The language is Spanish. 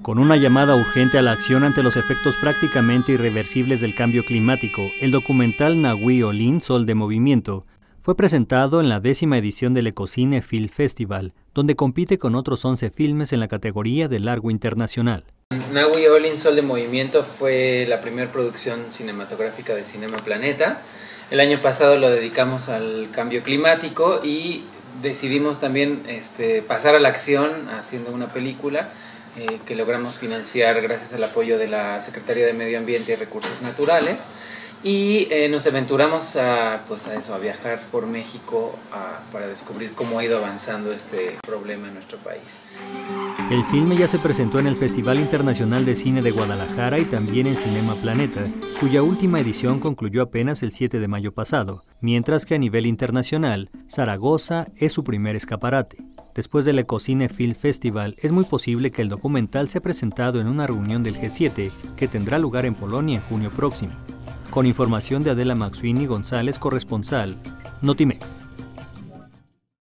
Con una llamada urgente a la acción ante los efectos prácticamente irreversibles del cambio climático, el documental Nahui Olin, Sol de Movimiento, fue presentado en la 10ª edición del Ecocine Film Festival, donde compite con otros 11 filmes en la categoría de largo internacional. Nahui Olin, Sol de Movimiento fue la primera producción cinematográfica de Cinema Planeta. El año pasado lo dedicamos al cambio climático y decidimos también pasar a la acción haciendo una película que logramos financiar gracias al apoyo de la Secretaría de Medio Ambiente y Recursos Naturales, y nos aventuramos a viajar por México para descubrir cómo ha ido avanzando este problema en nuestro país. El filme ya se presentó en el Festival Internacional de Cine de Guadalajara y también en Cinema Planeta, cuya última edición concluyó apenas el 7 de mayo pasado, mientras que a nivel internacional, Zaragoza es su primer escaparate. Después del Ecocine Film Festival, es muy posible que el documental sea presentado en una reunión del G7 que tendrá lugar en Polonia en junio próximo. Con información de Adela Maxwini González, corresponsal, Notimex.